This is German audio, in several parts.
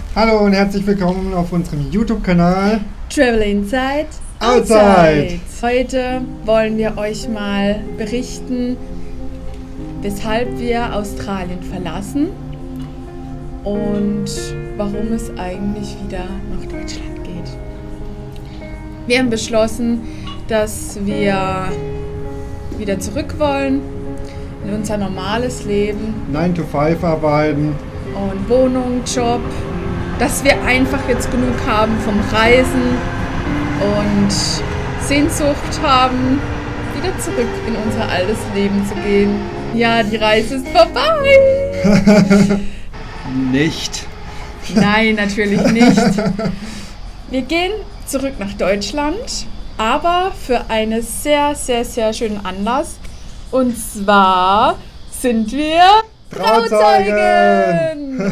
Hallo und herzlich willkommen auf unserem YouTube-Kanal Travel Inside Outside. Heute wollen wir euch mal berichten, weshalb wir Australien verlassen und warum es eigentlich wieder nach Deutschland geht. Wir haben beschlossen, dass wir wieder zurück wollen in unser normales Leben. 9 to 5 arbeiten. Und Wohnung, Job, dass wir einfach jetzt genug haben vom Reisen und Sehnsucht haben, wieder zurück in unser altes Leben zu gehen. Ja, die Reise ist vorbei! Nicht. Nein, natürlich nicht. Wir gehen zurück nach Deutschland, aber für einen sehr, sehr, sehr schönen Anlass. Und zwar sind wir Trauzeugen!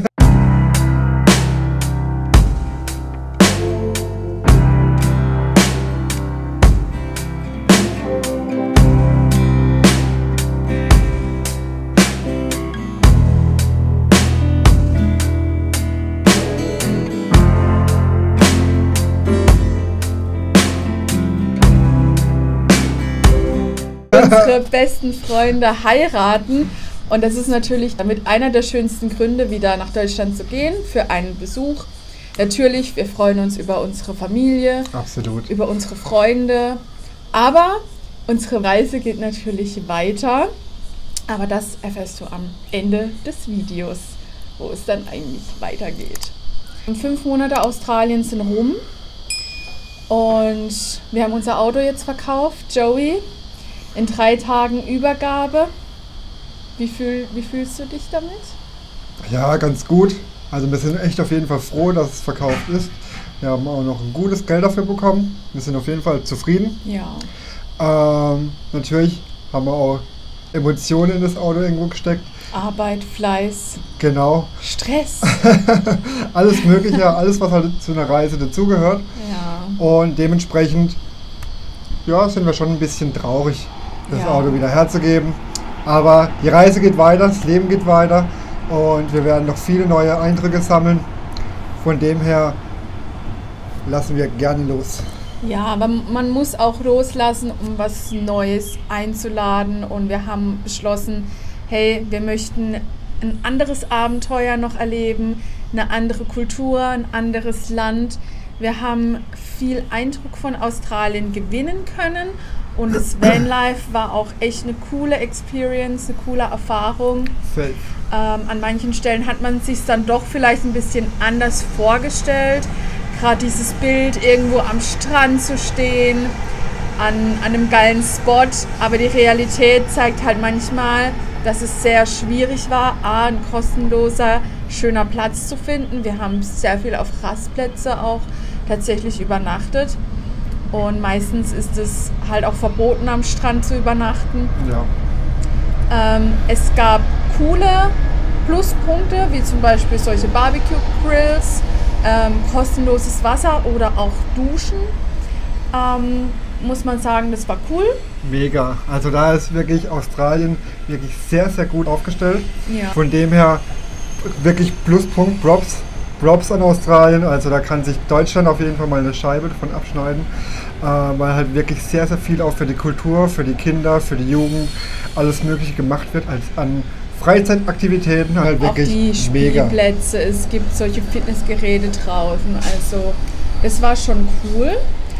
Unsere besten Freunde heiraten und das ist natürlich damit einer der schönsten Gründe, wieder nach Deutschland zu gehen für einen Besuch. Natürlich, wir freuen uns über unsere Familie, Absolut. Über unsere Freunde, aber unsere Reise geht natürlich weiter, aber das erfährst du am Ende des Videos, wo es dann eigentlich weitergeht. 5 Monate Australien sind rum und wir haben unser Auto jetzt verkauft, Joey. In 3 Tagen Übergabe. Wie fühlst du dich damit? Ja, ganz gut. Also wir sind echt auf jeden Fall froh, dass es verkauft ist. Wir haben auch noch ein gutes Geld dafür bekommen. Wir sind auf jeden Fall zufrieden. Ja. Natürlich haben wir auch Emotionen in das Auto irgendwo gesteckt. Arbeit, Fleiß. Genau. Stress. Alles Mögliche, alles was halt zu einer Reise dazugehört. Ja. Und dementsprechend ja, sind wir schon ein bisschen traurig, das Auto wieder herzugeben. Aber die Reise geht weiter, das Leben geht weiter und wir werden noch viele neue Eindrücke sammeln. Von dem her lassen wir gerne los. Ja, aber man muss auch loslassen, um was Neues einzuladen. Und wir haben beschlossen, hey, wir möchten ein anderes Abenteuer noch erleben, eine andere Kultur, ein anderes Land. Wir haben viel Eindruck von Australien gewinnen können und das Vanlife war auch echt eine coole Experience, eine coole Erfahrung. An manchen Stellen hat man sich dann doch vielleicht ein bisschen anders vorgestellt. Gerade dieses Bild, irgendwo am Strand zu stehen, an einem geilen Spot. Aber die Realität zeigt halt manchmal, dass es sehr schwierig war, ein kostenloser, schöner Platz zu finden. Wir haben sehr viel auf Rastplätze auch tatsächlich übernachtet. Und meistens ist es halt auch verboten, am Strand zu übernachten. Ja. Es gab coole Pluspunkte, wie zum Beispiel solche Barbecue-Grills, kostenloses Wasser oder auch Duschen. Muss man sagen, das war cool. Mega. Also da ist wirklich Australien wirklich sehr, sehr gut aufgestellt. Ja. Von dem her wirklich Pluspunkt, Props an Australien. Also da kann sich Deutschland auf jeden Fall mal eine Scheibe davon abschneiden, weil halt wirklich sehr, sehr viel auch für die Kultur, für die Kinder, für die Jugend, alles Mögliche gemacht wird als an Freizeitaktivitäten. Halt wirklich auch die mega. Spielplätze, es gibt solche Fitnessgeräte draußen. Also es war schon cool.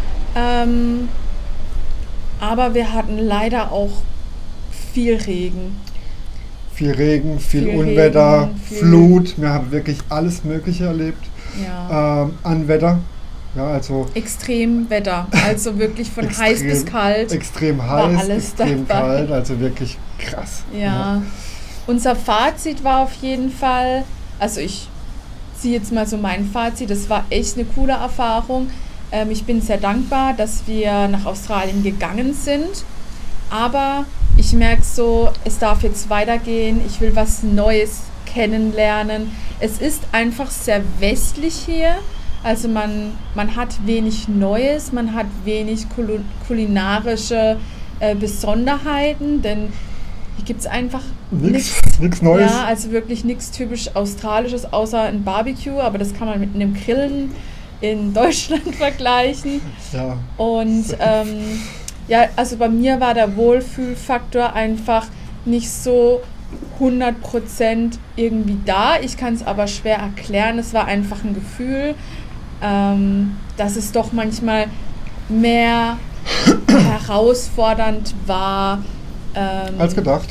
Aber wir hatten leider auch viel Regen. Viel Regen, viel Unwetter, Flut. Wir haben wirklich alles Mögliche erlebt an Wetter. Ja, also Extremwetter, also wirklich von heiß bis kalt. Extrem heiß, alles extrem dabei. kalt, also wirklich krass. Ja, unser Fazit war auf jeden Fall, also ich ziehe jetzt mal so mein Fazit, das war echt eine coole Erfahrung. Ich bin sehr dankbar, dass wir nach Australien gegangen sind, aber ich merke so, es darf jetzt weitergehen, ich will was Neues kennenlernen. Es ist einfach sehr westlich hier, also man hat wenig Neues, man hat wenig kulinarische Besonderheiten, denn hier gibt es einfach Nix Neues. Ja, also wirklich nichts typisch Australisches, außer ein Barbecue, aber das kann man mit einem Grillen in Deutschland vergleichen. Ja. Und ja, also bei mir war der Wohlfühlfaktor einfach nicht so 100% irgendwie da. Ich kann es aber schwer erklären. Es war einfach ein Gefühl, dass es doch manchmal mehr herausfordernd war Als gedacht.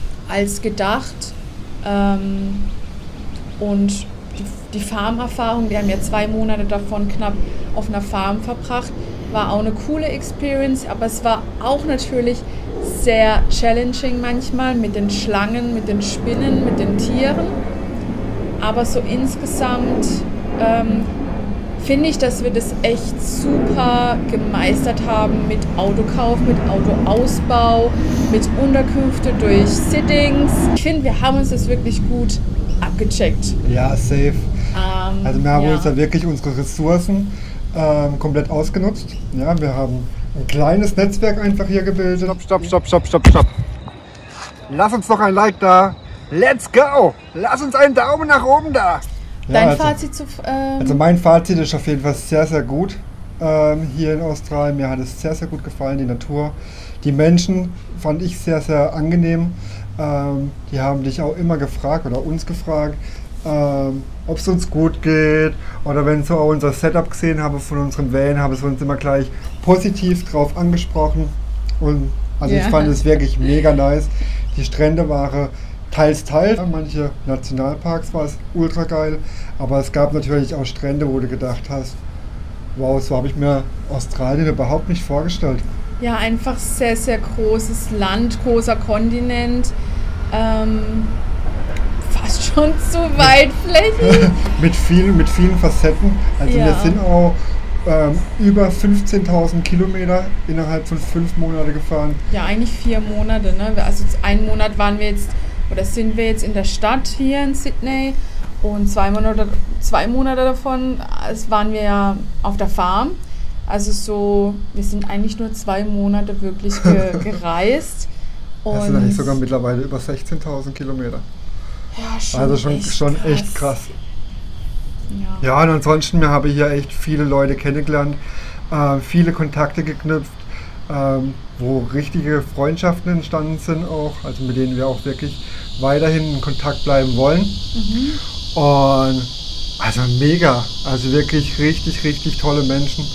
Und die Farmerfahrung, wir haben ja 2 Monate davon knapp auf einer Farm verbracht, war auch eine coole Experience, aber es war auch natürlich sehr challenging manchmal mit den Schlangen, mit den Spinnen, mit den Tieren. Aber so insgesamt finde ich, dass wir das echt super gemeistert haben mit Autokauf, mit Autoausbau, mit Unterkünfte durch Sittings. Ich finde, wir haben uns das wirklich gut abgecheckt. Ja, safe. Also wir haben uns da wirklich unsere Ressourcen komplett ausgenutzt. Ja, wir haben ein kleines Netzwerk einfach hier gebildet. Stopp. Lass uns doch ein Like da. Let's go! Lass uns einen Daumen nach oben da. Dein Ja, Fazit zu... Also mein Fazit ist auf jeden Fall sehr, sehr gut hier in Australien. Mir hat es sehr, sehr gut gefallen, die Natur. Die Menschen fand ich sehr, sehr angenehm. Die haben dich auch immer gefragt oder uns gefragt, ob es uns gut geht. Oder wenn sie auch unser Setup gesehen haben von unserem Van, haben sie uns immer gleich positiv drauf angesprochen. Und also ich fand es wirklich mega nice. Die Strände waren teils. Manche Nationalparks war es ultra geil, aber es gab natürlich auch Strände, wo du gedacht hast, wow, so habe ich mir Australien überhaupt nicht vorgestellt. Ja, einfach sehr, sehr großes Land, großer Kontinent, fast schon zu weitflächig. mit vielen Facetten. Also wir sind auch über 15.000 Kilometer innerhalb von 5 Monaten gefahren. Ja, eigentlich 4 Monate. Ne? Also 1 Monat waren wir jetzt, oder sind wir jetzt in der Stadt hier in Sydney und 2 Monate davon waren wir ja auf der Farm. Also so, wir sind eigentlich nur 2 Monate wirklich gereist. Das sind eigentlich sogar mittlerweile über 16.000 Kilometer. Ja, schon also schon echt krass. Ja, und ansonsten, wir haben hier echt viele Leute kennengelernt, viele Kontakte geknüpft, wo richtige Freundschaften entstanden sind auch, also mit denen wir auch wirklich weiterhin in Kontakt bleiben wollen. Und also mega, also wirklich richtig tolle Menschen.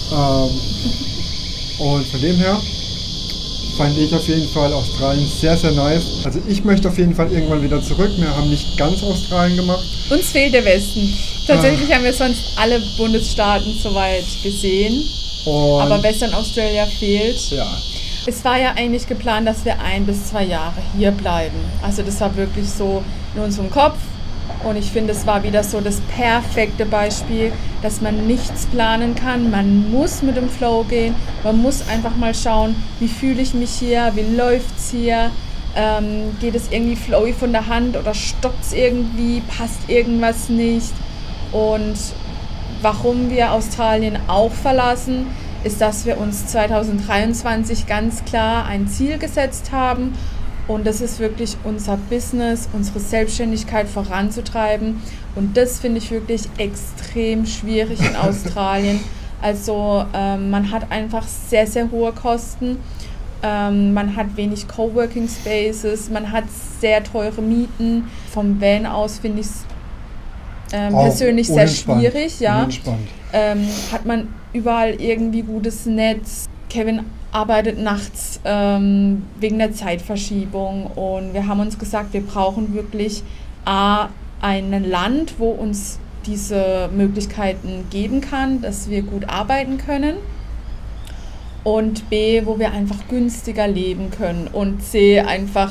Und von dem her fand ich auf jeden Fall Australien sehr, sehr nice. Also ich möchte auf jeden Fall irgendwann wieder zurück. Wir haben nicht ganz Australien gemacht. Uns fehlt der Westen. Tatsächlich haben wir sonst alle Bundesstaaten soweit gesehen. Aber Western Australia fehlt. Ja. Es war ja eigentlich geplant, dass wir 1 bis 2 Jahre hier bleiben. Also das war wirklich so in unserem Kopf. Und ich finde, es war wieder so das perfekte Beispiel, dass man nichts planen kann. Man muss mit dem Flow gehen. Man muss einfach mal schauen, wie fühle ich mich hier, wie läuft es hier. Geht es irgendwie flowy von der Hand oder stockt es irgendwie, passt irgendwas nicht. Und warum wir Australien auch verlassen, ist, dass wir uns 2023 ganz klar ein Ziel gesetzt haben. Und das ist wirklich unser Business, unsere Selbstständigkeit voranzutreiben. Und das finde ich wirklich extrem schwierig in Australien. Also man hat einfach sehr, sehr hohe Kosten. Man hat wenig Coworking Spaces. Man hat sehr teure Mieten. Vom Van aus finde ich es persönlich sehr schwierig. Ja. Hat man überall irgendwie gutes Netz. Kevin arbeitet nachts wegen der Zeitverschiebung und wir haben uns gesagt, wir brauchen wirklich ein Land, wo uns diese Möglichkeiten geben kann, dass wir gut arbeiten können und B, wo wir einfach günstiger leben können und C, einfach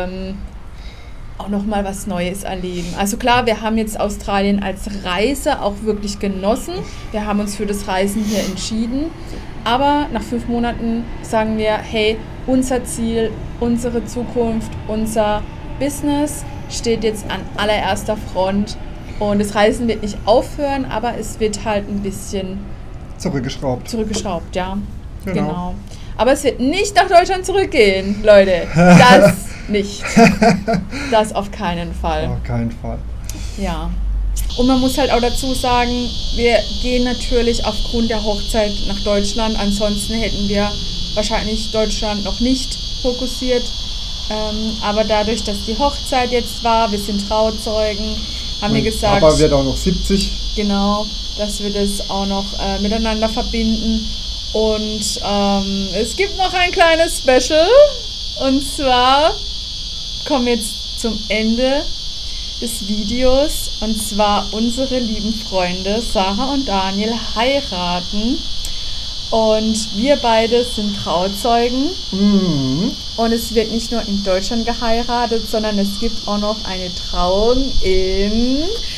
auch nochmal was Neues erleben. Also klar, wir haben jetzt Australien als Reise auch wirklich genossen. Wir haben uns für das Reisen hier entschieden. Aber nach 5 Monaten sagen wir, hey, unser Ziel, unsere Zukunft, unser Business steht jetzt an allererster Front. Und das Reisen wird nicht aufhören, aber es wird halt ein bisschen zurückgeschraubt, ja. Genau. Aber es wird nicht nach Deutschland zurückgehen, Leute. Das nicht. Das auf keinen Fall. Auf keinen Fall. Ja. Und man muss halt auch dazu sagen, wir gehen natürlich aufgrund der Hochzeit nach Deutschland. Ansonsten hätten wir wahrscheinlich Deutschland noch nicht fokussiert. Aber dadurch, dass die Hochzeit jetzt war, wir sind Trauzeugen, haben wir gesagt... Aber wird auch noch 70. Genau, dass wir das auch noch miteinander verbinden. Und es gibt noch ein kleines Special. Und zwar kommen wir jetzt zum Ende des Videos. Und zwar unsere lieben Freunde Sarah und Daniel heiraten. Und wir beide sind Trauzeugen. Mhm. Und es wird nicht nur in Deutschland geheiratet, sondern es gibt auch noch eine Trauung in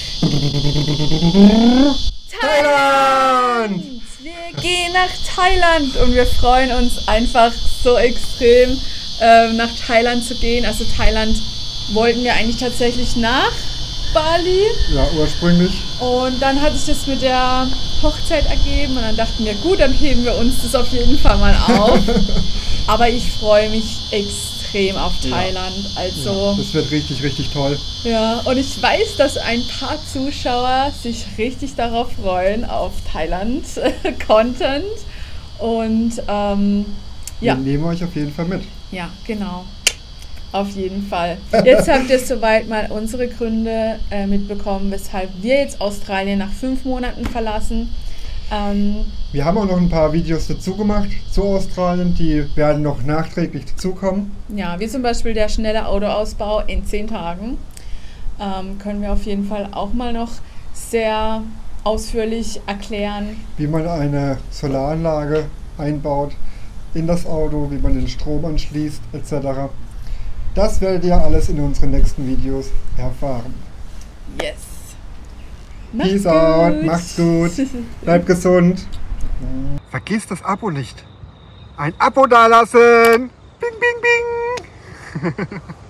Thailand! Wir gehen nach Thailand und wir freuen uns einfach so extrem, nach Thailand zu gehen. Also Thailand wollten wir eigentlich tatsächlich nach Bali. Ja, ursprünglich. Und dann hat sich das mit der Hochzeit ergeben und dann dachten wir, gut, dann heben wir uns das auf jeden Fall mal auf. Aber ich freue mich extrem auf Thailand. Also, ja, das wird richtig, richtig toll. Ja, und ich weiß, dass ein paar Zuschauer sich richtig darauf freuen, auf Thailand-Content. Und ja. Wir nehmen euch auf jeden Fall mit. Ja, genau. Auf jeden Fall. Jetzt habt ihr soweit mal unsere Gründe mitbekommen, weshalb wir jetzt Australien nach 5 Monaten verlassen. Wir haben auch noch ein paar Videos dazu gemacht zu Australien, die werden noch nachträglich dazukommen. Ja, wie zum Beispiel der schnelle Autoausbau in 10 Tagen. Können wir auf jeden Fall auch mal noch sehr ausführlich erklären. Wie man eine Solaranlage einbaut in das Auto, wie man den Strom anschließt, etc. Das werdet ihr alles in unseren nächsten Videos erfahren. Yes. Peace out, macht's gut, bleibt gesund. Vergiss das Abo nicht. Ein Abo dalassen. Bing, bing, bing.